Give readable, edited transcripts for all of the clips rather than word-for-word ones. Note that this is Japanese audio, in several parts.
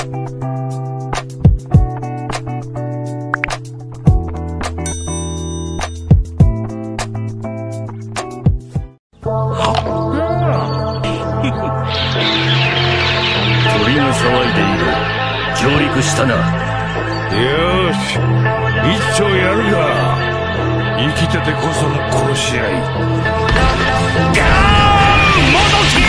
鳥が騒いでいる。上陸したな。 よし、一丁やるか。生きててこその殺し合い。ガーンもどき。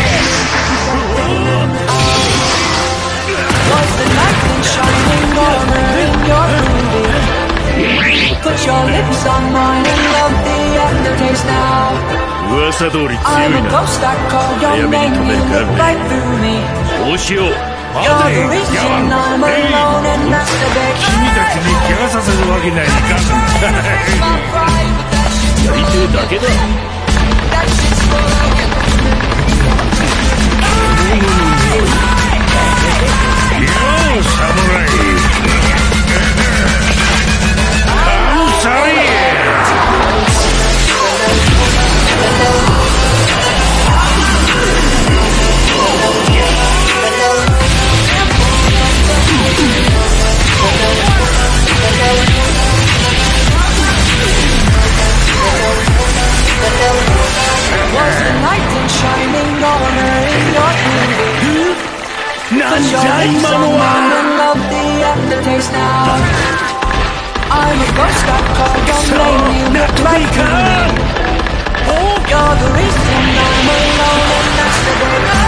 噂通り強いな。早めに止めるか。そうしよう。 待て、ヤワン。君たちに怪我させるわけにはいかん。 やりてえだけだ。 よう、侍。あんさい。 なんじゃ今のは。納得いかん。